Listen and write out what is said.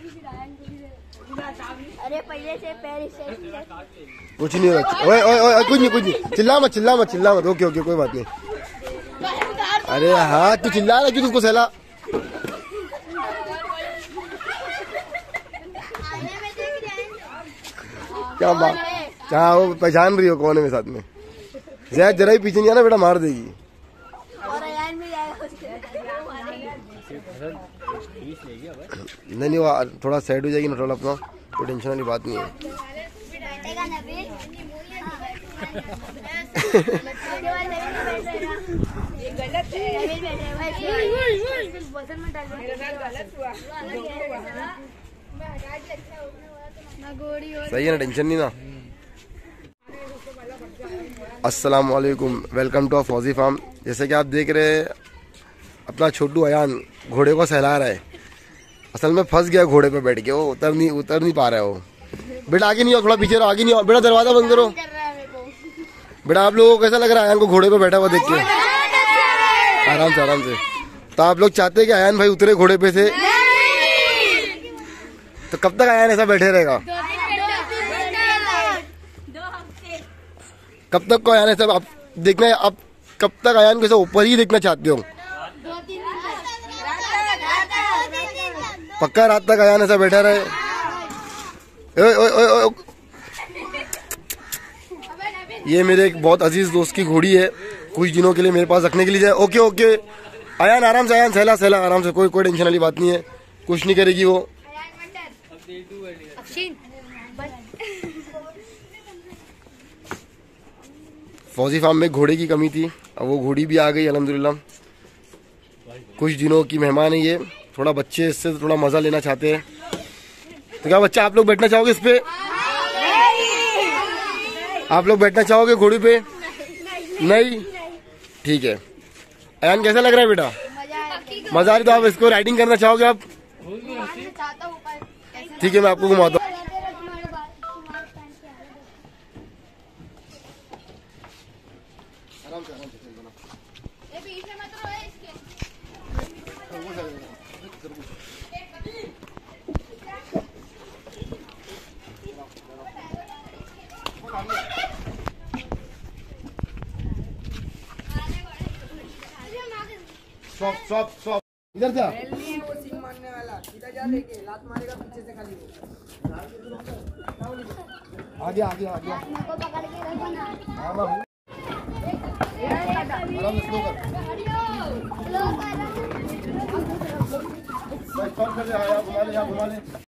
अरे पहले से कुछ नहीं होगा। ओए ओए ओए कुछ नहीं चिल्ला मत ओके कोई बात नहीं। अरे हाँ तू चिल्ला रहा क्यों तुमको सहला। क्या बात क्या वो पहचान रही हो कौन है मेरे साथ में। जैद जरा ही पीछे नहीं आना बेटा मार देगी। नहीं वो थोड़ा साइड हो जाएगी ना थोड़ा अपना कोई टेंशन वाली बात नहीं है। सही है ना टेंशन नहीं ना। अस्सलाम वालेकुम वेलकम टू फौजी फार्म। जैसे कि आप देख रहे हैं अपना छोटू अयान घोड़े को सहला रहा है। असल में फंस गया घोड़े पे बैठ के वो उतर नहीं पा रहा है वो। बेटा आगे नहीं हो थोड़ा पीछे रहो आगे नहीं हो बेटा दरवाजा बंद करो। बेटा आप लोगों को कैसा लग रहा है अयान को घोड़े पे बैठा हुआ देख के। आराम से तो आप लोग चाहते हैं कि अयान भाई उतरे घोड़े पे से तो कब तक अयान ऐसा बैठे रहेगा। कब तक को अयान ऐसा आप देखना है। आप कब तक अयान को ऐसा ऊपर ही देखना चाहते हो। पक्का रात तक अयान ऐसा बैठा रहे। ओए ओए ओए ओए। ये मेरे एक बहुत अजीज दोस्त की घोड़ी है कुछ दिनों के लिए मेरे पास रखने के लिए जाए। ओके ओके अयान आराम से अयान सहला आराम से कोई टेंशन वाली बात नहीं है कुछ नहीं करेगी वो। फौजी फार्म में घोड़े की कमी थी अब वो घोड़ी भी आ गई अल्हम्दुलिल्लाह। कुछ दिनों की मेहमान है ये। थोड़ा बच्चे इससे थोड़ा मजा लेना चाहते हैं तो क्या बच्चा आप लोग बैठना चाहोगे इस पे। आप लोग बैठना चाहोगे घोड़ी पे नहीं ठीक है। अयान कैसा लग रहा है बेटा मजा आ रही तो आप इसको राइडिंग करना चाहोगे आप। ठीक है मैं आपको घुमाता हूँ। स्टॉप इधर जा। वो सिंह मारने वाला इधर जा लेके लात मारेगा पीछे से खाली आगे आराम से स्लो कर। घुमा ले